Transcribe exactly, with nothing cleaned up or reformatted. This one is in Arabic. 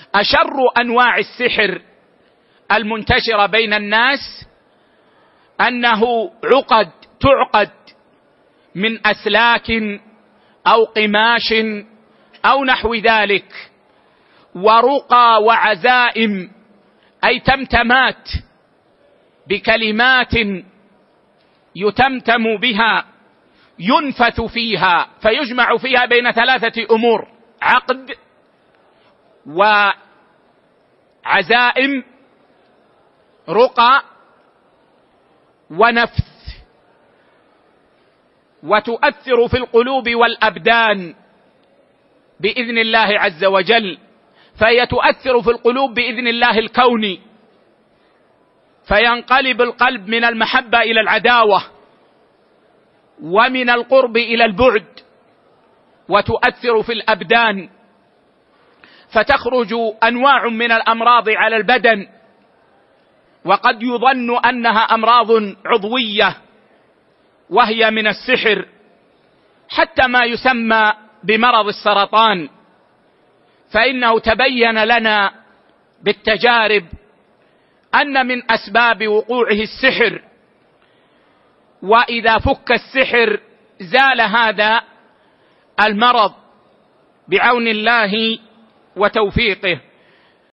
أشر أنواع السحر المنتشرة بين الناس أنه عقد تعقد من أسلاك أو قماش أو نحو ذلك، ورقى وعزائم أي تمتمات بكلمات يتمتم بها، ينفث فيها فيجمع فيها بين ثلاثة أمور: عقد وعزائم رقى ونفث، وتؤثر في القلوب والأبدان بإذن الله عز وجل. فهي تؤثر في القلوب بإذن الله الكوني، فينقلب القلب من المحبة إلى العداوة ومن القرب إلى البعد، وتؤثر في الأبدان فتخرج أنواع من الأمراض على البدن، وقد يظن أنها أمراض عضوية وهي من السحر، حتى ما يسمى بمرض السرطان، فإنه تبين لنا بالتجارب أن من أسباب وقوعه السحر، وإذا فك السحر زال هذا المرض بعون الله وتوفيقه.